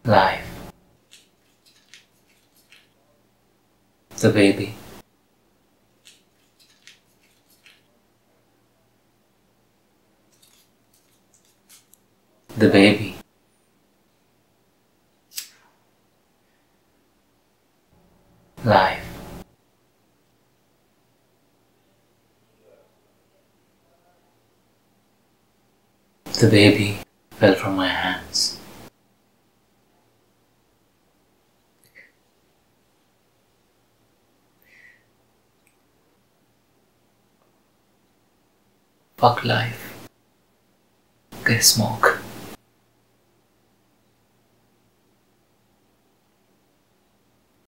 Life. The baby. The baby. Life. The baby fell from my hands. Fuck life. Okay, smoke.